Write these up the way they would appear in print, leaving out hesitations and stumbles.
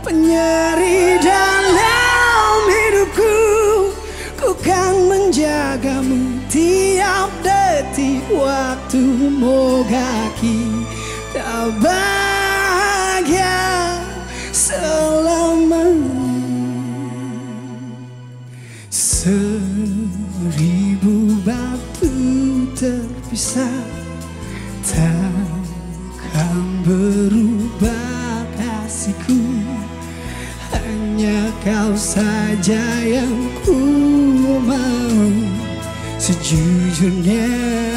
penyeri dalam hidupku. Ku kan menjagamu tiap detik waktumu kaki. Tak bahagia selamanya. 1000 batu terpisah takkan berubah kasihku. Hanya kau saja yang ku mau sejujurnya.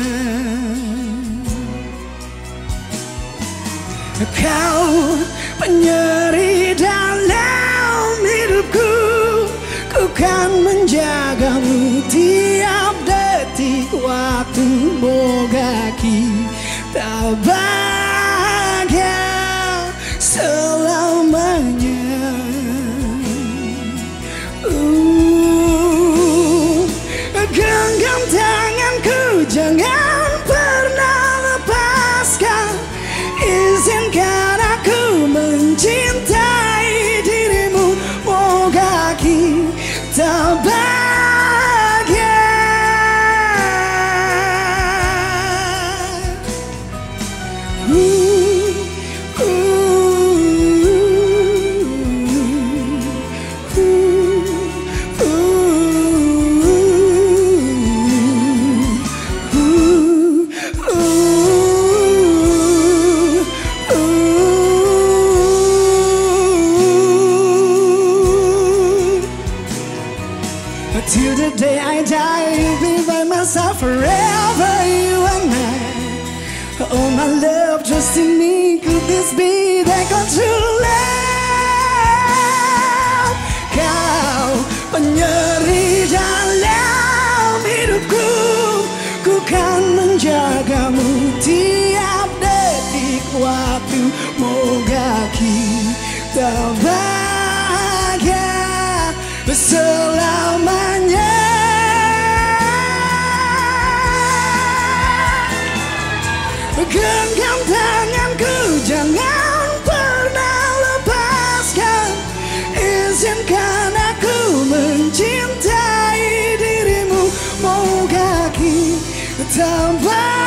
Kau penyeri dalam hidupku. Ku kan menjagamu tiap detik waktumu kaki. Tak bahagia selamanya. Genggam tanganku, jangan pernah lepaskan. Izinkan aku mencintai dirimu. Moga kita bahagia. Till the day I die, you'll be by my side forever, you and I. Oh my love, trust in me, could this be that our true love? Kau penyeri dalam hidupku. Ku kan menjagamu tiap detik waktu. Moga kita bahagia selamanya. Genggam tanganku, jangan pernah lepaskan. Izinkan aku mencintai dirimu. Moga kita